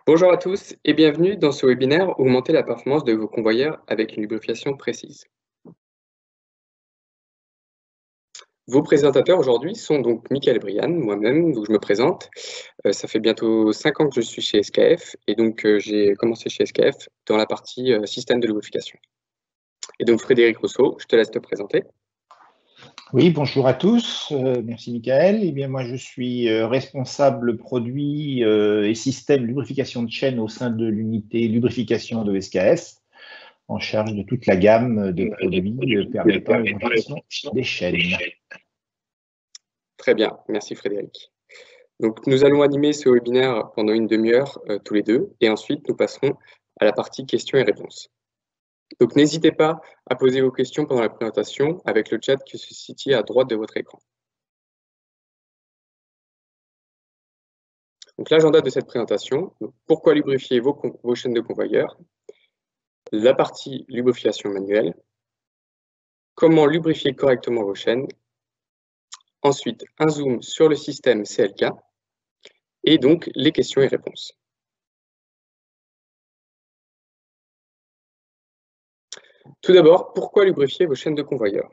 Bonjour à tous et bienvenue dans ce webinaire Augmenter la performance de vos convoyeurs avec une lubrification précise. Vos présentateurs aujourd'hui sont donc Michael Brian, moi-même, donc je me présente. Ça fait bientôt 5 ans que je suis chez SKF et donc j'ai commencé chez SKF dans la partie système de lubrification. Et donc Frédéric Rousseau, je te laisse te présenter. Oui, bonjour à tous. Merci Michael. Eh bien, moi, je suis responsable produit et système lubrification de chaîne au sein de l'unité lubrification de SKF, en charge de toute la gamme de produits permettant la lubrification des chaînes. Très bien, merci Frédéric. Donc nous allons animer ce webinaire pendant une demi-heure tous les deux et ensuite nous passerons à la partie questions et réponses. Donc n'hésitez pas à poser vos questions pendant la présentation avec le chat qui se situe à droite de votre écran. Donc l'agenda de cette présentation, pourquoi lubrifier vos chaînes de convoyeurs, la partie lubrification manuelle, comment lubrifier correctement vos chaînes, ensuite un zoom sur le système CLK et donc les questions et réponses. Tout d'abord, pourquoi lubrifier vos chaînes de convoyeurs?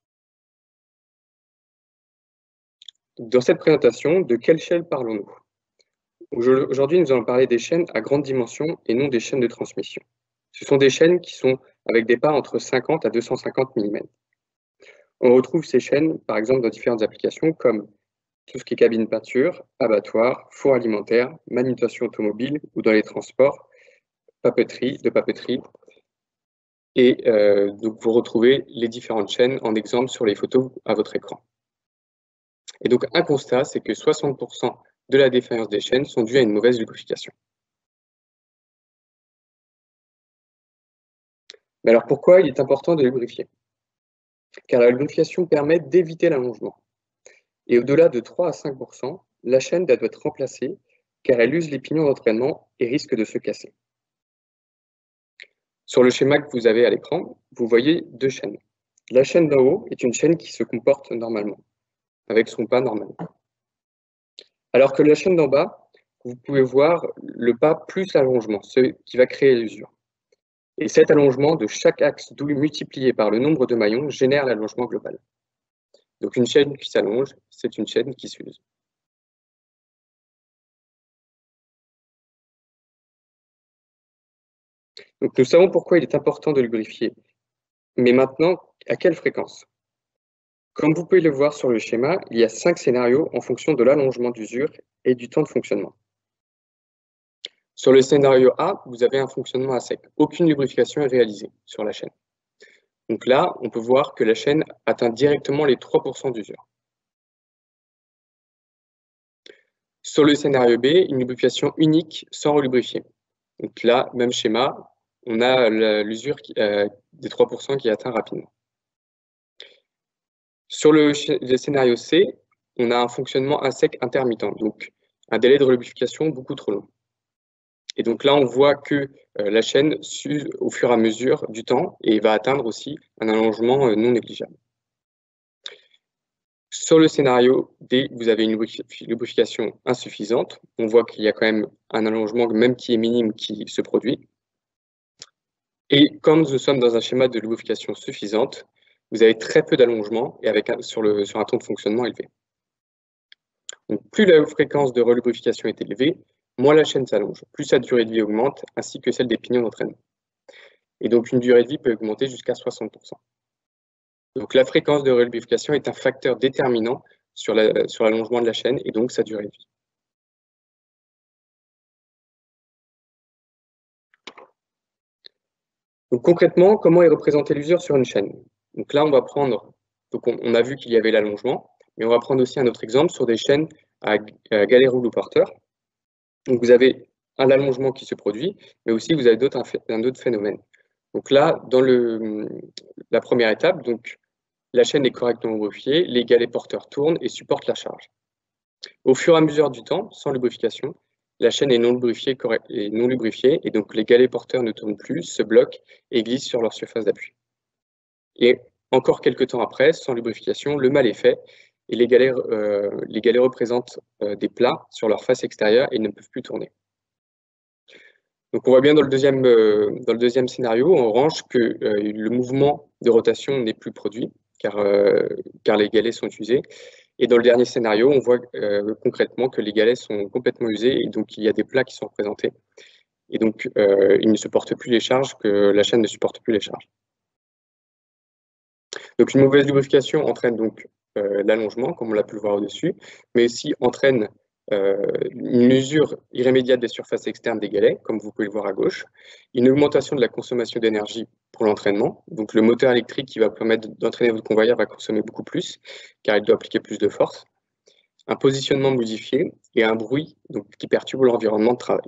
Dans cette présentation, de quelle chaîne parlons-nous? Aujourd'hui, nous allons parler des chaînes à grande dimension et non des chaînes de transmission. Ce sont des chaînes qui sont avec des pas entre 50 à 250 mm. On retrouve ces chaînes, par exemple, dans différentes applications comme tout ce qui est cabine peinture, abattoir, four alimentaire, manutention automobile ou dans les transports, papeterie. Et donc, vous retrouvez les différentes chaînes en exemple sur les photos à votre écran. Et donc, un constat, c'est que 60% de la défaillance des chaînes sont dues à une mauvaise lubrification. Mais alors, pourquoi il est important de lubrifier? Car la lubrification permet d'éviter l'allongement. Et au-delà de 3 à 5%, la chaîne doit être remplacée car elle use les pignons d'entraînement et risque de se casser. Sur le schéma que vous avez à l'écran, vous voyez deux chaînes. La chaîne d'en haut est une chaîne qui se comporte normalement, avec son pas normal. Alors que la chaîne d'en bas, vous pouvez voir le pas plus l'allongement, ce qui va créer l'usure. Et cet allongement de chaque axe double multiplié par le nombre de maillons génère l'allongement global. Donc une chaîne qui s'allonge, c'est une chaîne qui s'use. Donc nous savons pourquoi il est important de lubrifier. Mais maintenant, à quelle fréquence? Comme vous pouvez le voir sur le schéma, il y a 5 scénarios en fonction de l'allongement d'usure et du temps de fonctionnement. Sur le scénario A, vous avez un fonctionnement à sec. Aucune lubrification est réalisée sur la chaîne. Donc là, on peut voir que la chaîne atteint directement les 3% d'usure. Sur le scénario B, une lubrification unique sans relubrifier. Donc là, même schéma, on a l'usure des 3% qui est atteint rapidement. Sur le scénario C, on a un fonctionnement à sec intermittent, donc un délai de relubrification beaucoup trop long. Et donc là, on voit que la chaîne s'use au fur et à mesure du temps et va atteindre aussi un allongement non négligeable. Sur le scénario D, vous avez une lubrification insuffisante. On voit qu'il y a quand même un allongement, même qui est minime, qui se produit. Et comme nous sommes dans un schéma de lubrification suffisante, vous avez très peu d'allongement et sur un temps de fonctionnement élevé. Donc, plus la fréquence de relubrification est élevée, moins la chaîne s'allonge, plus sa durée de vie augmente, ainsi que celle des pignons d'entraînement. Et donc, une durée de vie peut augmenter jusqu'à 60%. Donc, la fréquence de relubrification est un facteur déterminant sur l'allongement de la chaîne et donc sa durée de vie. Donc, concrètement, comment est représentée l'usure sur une chaîne? Donc là, on va prendre, donc on a vu qu'il y avait l'allongement, mais on va prendre aussi un autre exemple sur des chaînes à galet rouleau porteur. Donc, vous avez l'allongement qui se produit, mais aussi vous avez un autre phénomène. Donc là, dans la première étape, donc, la chaîne est correctement lubrifiée, les galets porteurs tournent et supportent la charge. Au fur et à mesure du temps, sans lubrification, la chaîne est non lubrifiée et donc les galets porteurs ne tournent plus, se bloquent et glissent sur leur surface d'appui. Et encore quelques temps après, sans lubrification, le mal est fait et les galets représentent des plats sur leur face extérieure et ne peuvent plus tourner. Donc on voit bien dans le deuxième scénario, en orange, que le mouvement de rotation n'est plus produit, car les galets sont usés. Et dans le dernier scénario, on voit concrètement que les galets sont complètement usés, et donc il y a des plats qui sont représentés. Et donc ils ne supportent plus les charges, que la chaîne ne supporte plus les charges. Donc une mauvaise lubrification entraîne donc l'allongement, comme on l'a pu le voir au-dessus, mais aussi entraîne une usure irrémédiate des surfaces externes des galets, comme vous pouvez le voir à gauche, une augmentation de la consommation d'énergie pour l'entraînement, donc le moteur électrique qui va permettre d'entraîner votre convoyeur va consommer beaucoup plus, car il doit appliquer plus de force, un positionnement modifié et un bruit donc, qui perturbe l'environnement de travail.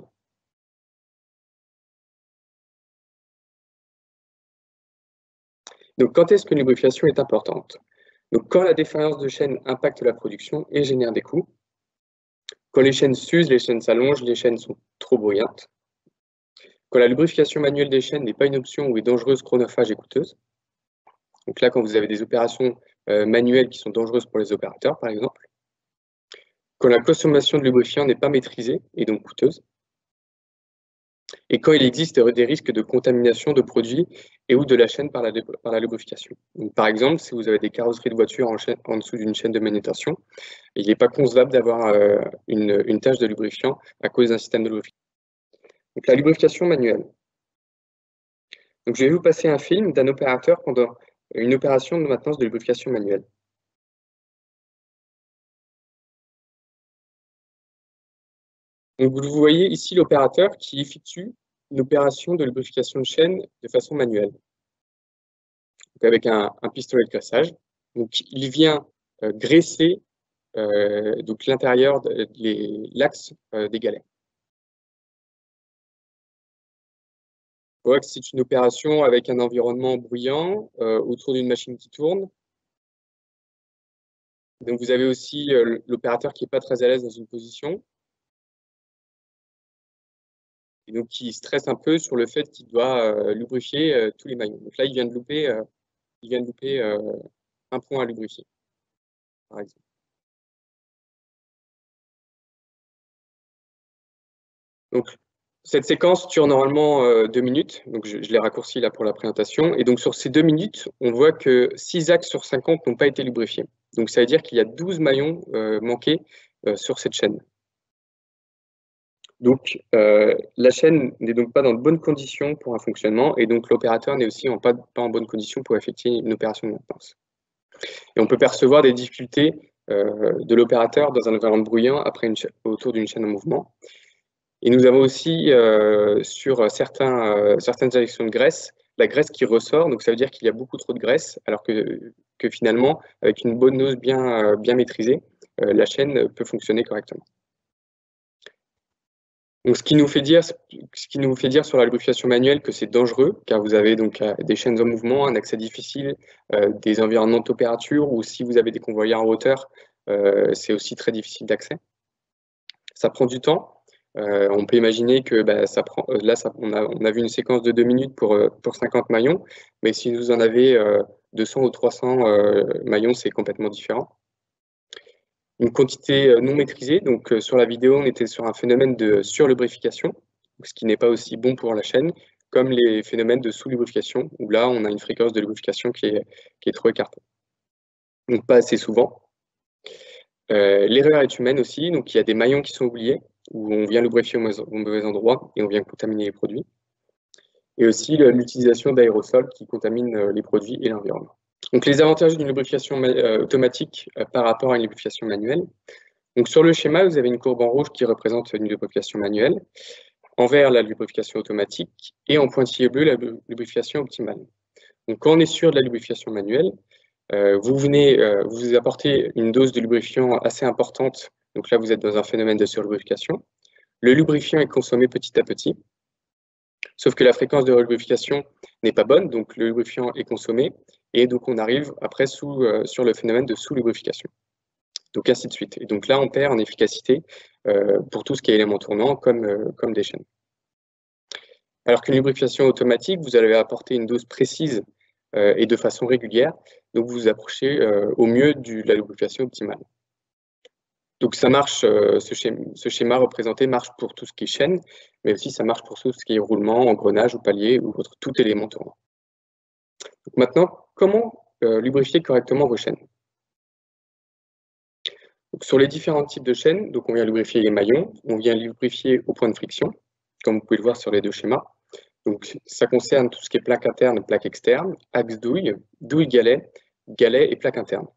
Donc quand est-ce qu'une lubrification est importante? Donc quand la défaillance de chaîne impacte la production et génère des coûts, quand les chaînes s'usent, les chaînes s'allongent, les chaînes sont trop bruyantes. Quand la lubrification manuelle des chaînes n'est pas une option ou est dangereuse, chronophage et coûteuse. Donc là, quand vous avez des opérations manuelles qui sont dangereuses pour les opérateurs, par exemple. Quand la consommation de lubrifiant n'est pas maîtrisée et donc coûteuse. Et quand il existe des risques de contamination de produits et ou de la chaîne par la lubrification. Donc, par exemple, si vous avez des carrosseries de voitures en dessous d'une chaîne de manutention, il n'est pas concevable d'avoir une tâche de lubrifiant à cause d'un système de lubrification. Donc la lubrification manuelle. Donc je vais vous passer un film d'un opérateur pendant une opération de maintenance de lubrification manuelle. Donc vous voyez ici l'opérateur qui effectue une opération de lubrification de chaîne de façon manuelle. Donc avec un pistolet de graissage. Donc il vient graisser l'intérieur de l'axe des galets. On voit que c'est une opération avec un environnement bruyant autour d'une machine qui tourne. Donc vous avez aussi l'opérateur qui n'est pas très à l'aise dans une position. Et donc qui stresse un peu sur le fait qu'il doit lubrifier tous les maillons. Donc là, il vient de louper un point à lubrifier, par exemple. Donc, cette séquence dure normalement 2 minutes, donc je l'ai raccourci là pour la présentation. Et donc sur ces 2 minutes, on voit que 6 axes sur 50 n'ont pas été lubrifiés. Donc ça veut dire qu'il y a 12 maillons manqués sur cette chaîne. Donc la chaîne n'est donc pas dans de bonnes conditions pour un fonctionnement, et donc l'opérateur n'est aussi pas en bonne condition pour effectuer une opération de maintenance. Et on peut percevoir des difficultés de l'opérateur dans un environnement bruyant autour d'une chaîne en mouvement. Et nous avons aussi sur certaines injections de graisse, la graisse qui ressort, donc ça veut dire qu'il y a beaucoup trop de graisse, alors que finalement, avec une bonne dose bien maîtrisée, la chaîne peut fonctionner correctement. Donc, ce qui nous fait dire sur la lubrification manuelle que c'est dangereux, car vous avez donc des chaînes en mouvement, un accès difficile, des environnements de température, ou si vous avez des convoyeurs en hauteur, c'est aussi très difficile d'accès. Ça prend du temps. On peut imaginer que on a vu une séquence de 2 minutes pour 50 maillons, mais si vous en avez 200 ou 300 maillons, c'est complètement différent. Une quantité non maîtrisée, donc sur la vidéo, on était sur un phénomène de surlubrification, ce qui n'est pas aussi bon pour la chaîne, comme les phénomènes de sous-lubrification, où là, on a une fréquence de lubrification qui est trop écartée. Donc pas assez souvent. L'erreur est humaine aussi, donc il y a des maillons qui sont oubliés, où on vient lubrifier au mauvais endroit et on vient contaminer les produits. Et aussi l'utilisation d'aérosols qui contaminent les produits et l'environnement. Donc les avantages d'une lubrification automatique par rapport à une lubrification manuelle. Donc sur le schéma, vous avez une courbe en rouge qui représente une lubrification manuelle, en vert la lubrification automatique et en pointillé bleu la lubrification optimale. Donc quand on est sûr de la lubrification manuelle, vous apportez une dose de lubrifiant assez importante, donc là vous êtes dans un phénomène de surlubrification. Le lubrifiant est consommé petit à petit, sauf que la fréquence de lubrification n'est pas bonne, donc le lubrifiant est consommé, et donc on arrive après sur le phénomène de sous-lubrification. Donc ainsi de suite. Et donc là, on perd en efficacité pour tout ce qui est éléments tournants, comme des chaînes. Alors qu'une lubrification automatique, vous allez apporter une dose précise et de façon régulière, donc vous vous approchez au mieux de la lubrification optimale. Donc ça marche, ce schéma représenté marche pour tout ce qui est chaîne, mais aussi ça marche pour tout ce qui est roulement, engrenage ou palier ou autre, tout élément tournant. Donc maintenant, comment lubrifier correctement vos chaînes? Donc sur les différents types de chaînes, donc on vient lubrifier les maillons, on vient lubrifier au point de friction, comme vous pouvez le voir sur les deux schémas. Donc ça concerne tout ce qui est plaque interne et plaque externe, axe douille, douille galet, galet et plaque interne.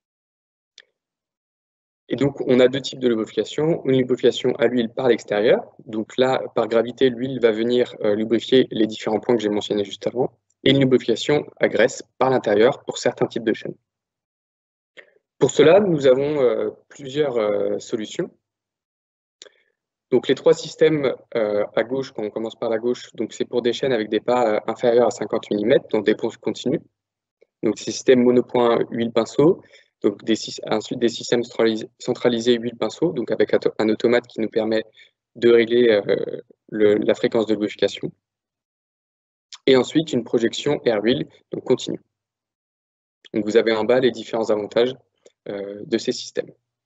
Et donc, on a deux types de lubrification. Une lubrification à l'huile par l'extérieur. Donc là, par gravité, l'huile va venir lubrifier les différents points que j'ai mentionnés juste avant. Et une lubrification à graisse par l'intérieur pour certains types de chaînes. Pour cela, nous avons plusieurs solutions. Donc les trois systèmes à gauche, quand on commence par la gauche, c'est pour des chaînes avec des pas inférieurs à 50 mm, donc des ponts continus. Donc ces systèmes monopoint huile-pinceau. Donc ensuite des systèmes centralisés huile-pinceau, donc avec un automate qui nous permet de régler la fréquence de lubrification. Et ensuite une projection air-huile, donc continue. Donc vous avez en bas les différents avantages de ces systèmes.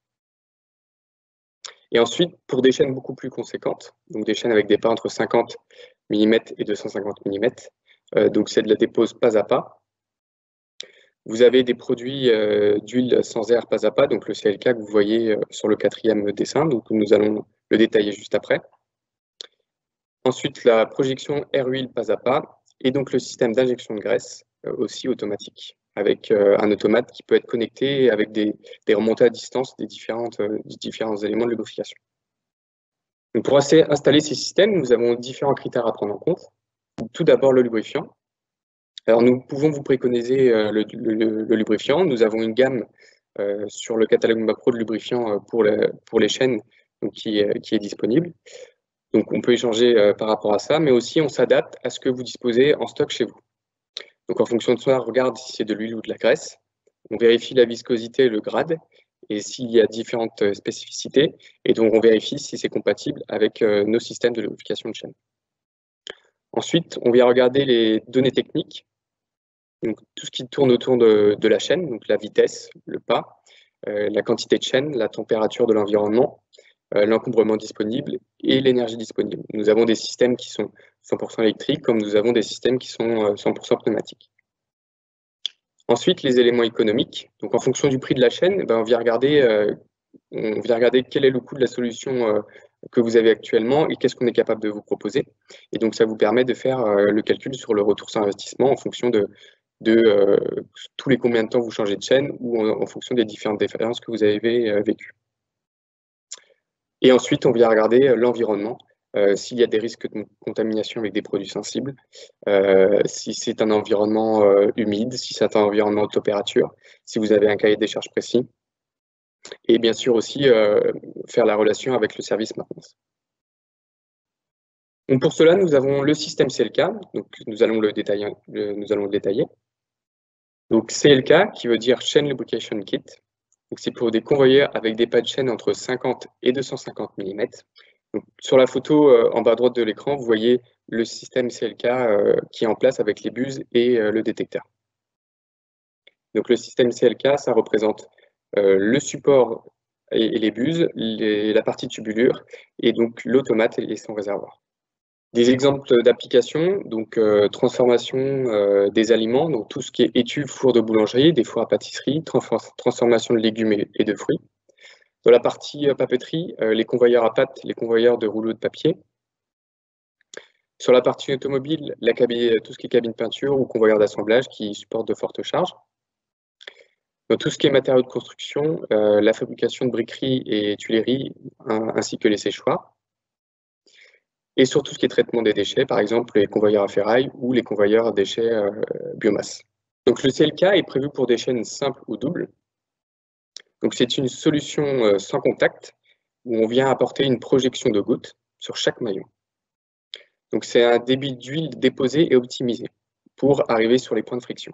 Et ensuite, pour des chaînes beaucoup plus conséquentes, donc des chaînes avec des pas entre 50 mm et 250 mm, donc c'est de la dépose pas à pas. Vous avez des produits d'huile sans air pas à pas, donc le CLK que vous voyez sur le 4e dessin, donc nous allons le détailler juste après. Ensuite, la projection air-huile pas à pas, et donc le système d'injection de graisse aussi automatique, avec un automate qui peut être connecté avec des remontées à distance des différents éléments de lubrification. Donc pour installer ces systèmes, nous avons différents critères à prendre en compte. Tout d'abord, le lubrifiant. Alors, nous pouvons vous préconiser le lubrifiant. Nous avons une gamme sur le catalogue Mapro de lubrifiants pour les chaînes donc, qui est disponible. Donc, on peut échanger par rapport à ça, mais aussi on s'adapte à ce que vous disposez en stock chez vous. Donc, en fonction de ça, on regarde si c'est de l'huile ou de la graisse. On vérifie la viscosité et le grade, et s'il y a différentes spécificités. Et donc, on vérifie si c'est compatible avec nos systèmes de lubrification de chaîne. Ensuite, on vient regarder les données techniques. Donc, tout ce qui tourne autour de la chaîne, donc la vitesse, le pas, la quantité de chaîne, la température de l'environnement, l'encombrement disponible et l'énergie disponible. Nous avons des systèmes qui sont 100% électriques, comme nous avons des systèmes qui sont 100% pneumatiques. Ensuite, les éléments économiques. Donc, en fonction du prix de la chaîne, on vient regarder quel est le coût de la solution que vous avez actuellement et qu'est-ce qu'on est capable de vous proposer. Et donc, ça vous permet de faire le calcul sur le retour sur investissement en fonction de tous les combien de temps vous changez de chaîne ou en fonction des différentes expériences que vous avez vécues. Et ensuite, on vient regarder l'environnement, s'il y a des risques de contamination avec des produits sensibles, si c'est un environnement humide, si c'est un environnement de température, si vous avez un cahier des charges précis, et bien sûr aussi faire la relation avec le service maintenance. Donc pour cela, nous avons le système CLK, donc nous allons le détailler. Donc CLK, qui veut dire Chain Lubrication Kit. C'est pour des convoyeurs avec des pas de chaîne entre 50 et 250 mm. Donc, sur la photo en bas à droite de l'écran, vous voyez le système CLK qui est en place avec les buses et le détecteur. Donc le système CLK, ça représente le support et les buses, la partie tubulure, et donc l'automate et son réservoir. Des exemples d'applications, donc transformation des aliments, donc tout ce qui est étuve, four de boulangerie, des fours à pâtisserie, transformation de légumes et de fruits. Dans la partie papeterie, les convoyeurs à pâte, les convoyeurs de rouleaux de papier. Sur la partie automobile, tout ce qui est cabine peinture ou convoyeur d'assemblage qui supporte de fortes charges. Dans tout ce qui est matériaux de construction, la fabrication de briquerie et tuileries, ainsi que les séchoirs. Et sur tout ce qui est traitement des déchets, par exemple les convoyeurs à ferraille ou les convoyeurs à déchets biomasse. Donc le CLK est prévu pour des chaînes simples ou doubles. Donc c'est une solution sans contact où on vient apporter une projection de gouttes sur chaque maillon. Donc c'est un débit d'huile déposé et optimisé pour arriver sur les points de friction.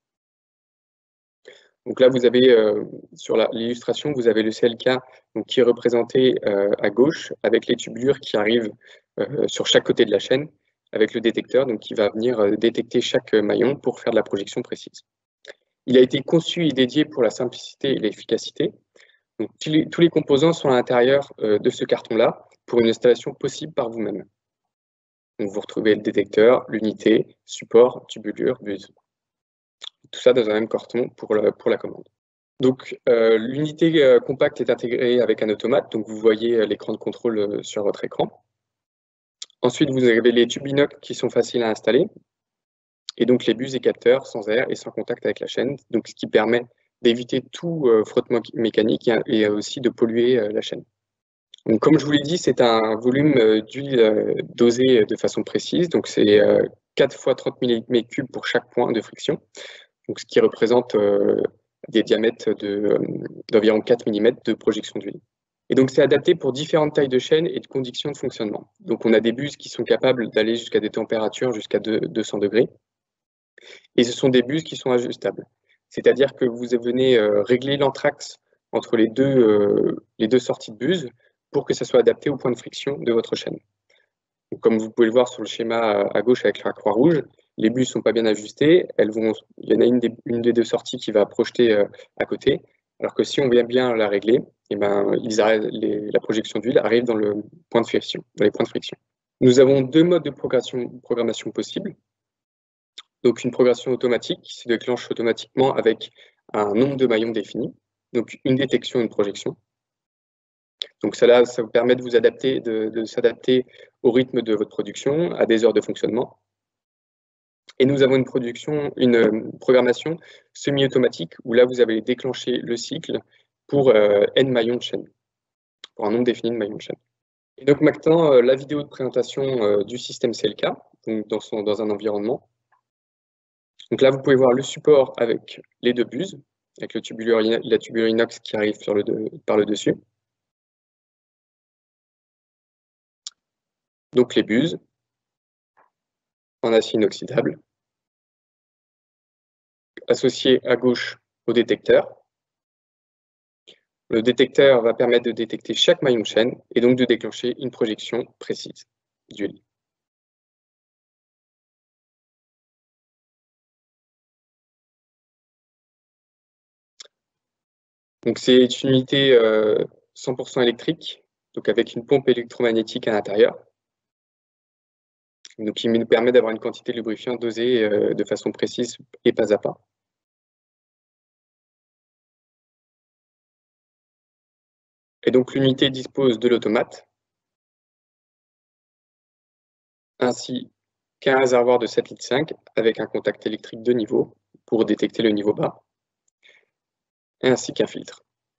Donc là, vous avez sur l'illustration, vous avez le CLK donc, qui est représenté à gauche avec les tubulures qui arrivent sur chaque côté de la chaîne avec le détecteur donc, qui va venir détecter chaque maillon pour faire de la projection précise. Il a été conçu et dédié pour la simplicité et l'efficacité. Donc, tous les composants sont à l'intérieur de ce carton-là pour une installation possible par vous-même. Donc, vous retrouvez le détecteur, l'unité, support, tubulure, buse. Tout ça dans un même carton pour la commande. Donc, l'unité compacte est intégrée avec un automate, donc vous voyez l'écran de contrôle sur votre écran. Ensuite, vous avez les tubes inox qui sont faciles à installer, et donc les buses et capteurs sans air et sans contact avec la chaîne, donc ce qui permet d'éviter tout frottement mécanique et aussi de polluer la chaîne. Donc, comme je vous l'ai dit, c'est un volume d'huile dosé de façon précise, donc c'est 4 fois 30 mm3 pour chaque point de friction, donc ce qui représente des diamètres d'environ 4 mm de projection d'huile. Et donc, c'est adapté pour différentes tailles de chaîne et de conditions de fonctionnement. Donc, on a des buses qui sont capables d'aller jusqu'à des températures jusqu'à 200 degrés. Et ce sont des buses qui sont ajustables. C'est-à-dire que vous venez régler l'entraxe entre les deux sorties de buse pour que ça soit adapté au point de friction de votre chaîne. Donc, comme vous pouvez le voir sur le schéma à gauche avec la croix rouge, les buses ne sont pas bien ajustées. Il y en a une des deux sorties qui va projeter à côté, alors que si on vient bien la régler, eh ben, la projection d'huile arrive dans le point de friction, dans les points de friction. Nous avons deux modes de programmation possibles. Donc une progression automatique qui se déclenche automatiquement avec un nombre de maillons défini, donc une détection et une projection. Donc ça vous permet de vous adapter, de s'adapter au rythme de votre production, à des heures de fonctionnement. Et nous avons une programmation semi-automatique où là, vous avez déclenché le cycle pour n maillons de chaîne, pour un nombre défini de maillons de chaîne. Et donc maintenant, la vidéo de présentation du système CLK, donc dans un environnement. Donc là, vous pouvez voir le support avec les deux buses, avec la tubulure inox qui arrive par le dessus. Donc les buses en acier inoxydable, associées à gauche au détecteur. Le détecteur va permettre de détecter chaque maillon de chaîne et donc de déclencher une projection précise d'huile. Donc c'est une unité 100% électrique, donc avec une pompe électromagnétique à l'intérieur. Donc qui nous permet d'avoir une quantité de lubrifiant dosée de façon précise et pas à pas. Et donc l'unité dispose de l'automate, ainsi qu'un réservoir de 7,5 litres avec un contact électrique de niveau pour détecter le niveau bas, ainsi qu'un filtre.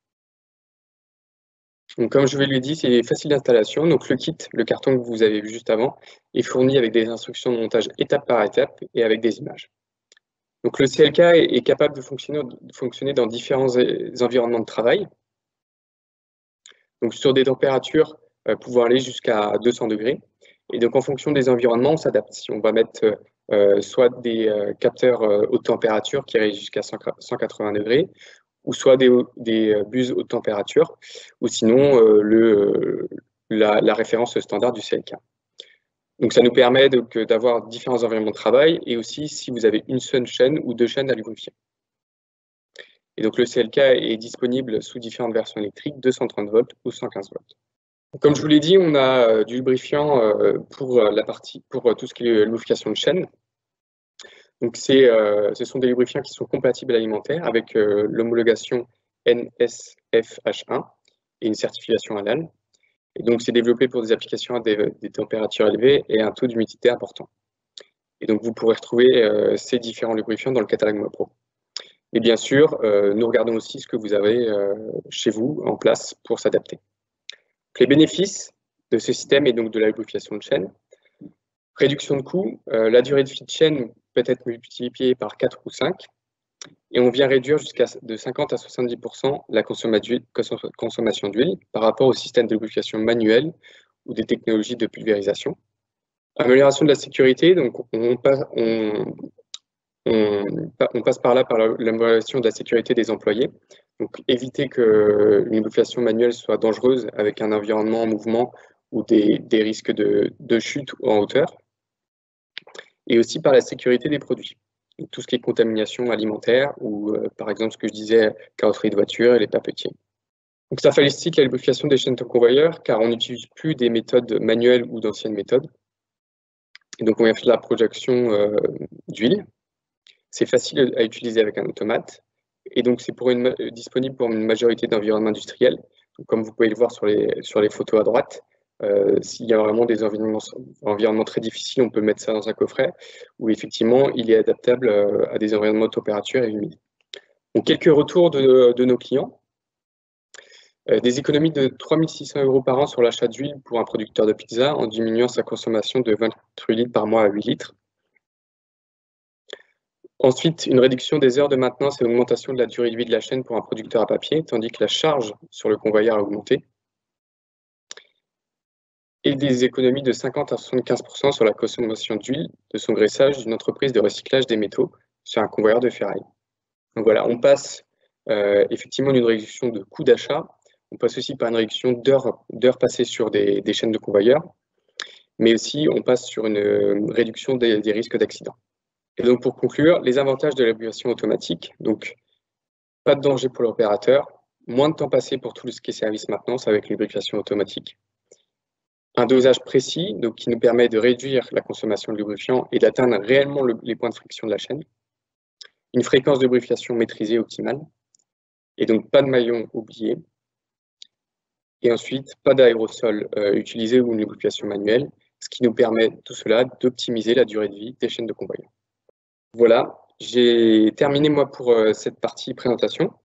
Donc, comme je vous l'ai dit, c'est facile d'installation. Donc le kit, le carton que vous avez vu juste avant, est fourni avec des instructions de montage étape par étape et avec des images. Donc le CLK est capable de fonctionner dans différents environnements de travail. Donc sur des températures pouvant aller jusqu'à 200 degrés. Et donc en fonction des environnements, on s'adapte. Si on va mettre soit des capteurs haute température qui arrivent jusqu'à 180 degrés, ou soit des buses haute température, ou sinon la référence standard du CLK. Donc ça nous permet d'avoir différents environnements de travail et aussi si vous avez une seule chaîne ou deux chaînes à lubrifier. Et donc le CLK est disponible sous différentes versions électriques, 230 volts ou 115 volts. Comme je vous l'ai dit, on a du lubrifiant pour tout ce qui est lubrification de chaîne. Donc ce sont des lubrifiants qui sont compatibles à l'alimentaire avec l'homologation NSFH1 et une certification halal. Et donc c'est développé pour des applications à des températures élevées et un taux d'humidité important. Et donc vous pourrez retrouver ces différents lubrifiants dans le catalogue MoPro. Et bien sûr, nous regardons aussi ce que vous avez chez vous en place pour s'adapter. Les bénéfices de ce système et donc de la lubrification de chaîne: réduction de coûts, la durée de vie de chaîne peut être multipliée par 4 ou 5, et on vient réduire de 50 à 70% la consommation d'huile par rapport au système de lubrification manuel ou des technologies de pulvérisation. Amélioration de la sécurité, donc on passe par là par l'amélioration de la sécurité des employés. Donc éviter que une lubrification manuelle soit dangereuse avec un environnement en mouvement ou des risques de chute en hauteur. Et aussi par la sécurité des produits. Donc, tout ce qui est contamination alimentaire ou par exemple ce que je disais, carrosserie de voiture et les papetiers. Donc ça facilite la lubrification des chaînes de convoyeurs car on n'utilise plus des méthodes manuelles ou d'anciennes méthodes. Et donc on vient faire de la projection d'huile. C'est facile à utiliser avec un automate. Et donc c'est disponible pour une majorité d'environnements industriels. Donc, comme vous pouvez le voir sur les photos à droite, s'il y a vraiment des environnements très difficiles, on peut mettre ça dans un coffret où effectivement il est adaptable à des environnements de température et humides. Donc quelques retours de nos clients. Des économies de 3 600 € par an sur l'achat d'huile pour un producteur de pizza en diminuant sa consommation de 28 litres par mois à 8 litres. Ensuite, une réduction des heures de maintenance et une augmentation de la durée de vie de la chaîne pour un producteur à papier, tandis que la charge sur le convoyeur a augmenté. Et des économies de 50 à 75% sur la consommation d'huile de son graissage d'une entreprise de recyclage des métaux sur un convoyeur de ferraille. Donc voilà, on passe effectivement d'une réduction de coût d'achat, on passe aussi par une réduction d'heures passées sur des chaînes de convoyeurs, mais aussi on passe sur une réduction des risques d'accident. Et donc pour conclure, les avantages de la lubrification automatique, donc pas de danger pour l'opérateur, moins de temps passé pour tout ce qui est service maintenance avec lubrification automatique. Un dosage précis, donc qui nous permet de réduire la consommation de lubrifiant et d'atteindre réellement les points de friction de la chaîne. Une fréquence de lubrification maîtrisée optimale. Et donc pas de maillon oublié. Et ensuite, pas d'aérosol utilisé ou une lubrification manuelle, ce qui nous permet tout cela d'optimiser la durée de vie des chaînes de convoyeurs. Voilà, j'ai terminé moi pour cette partie présentation.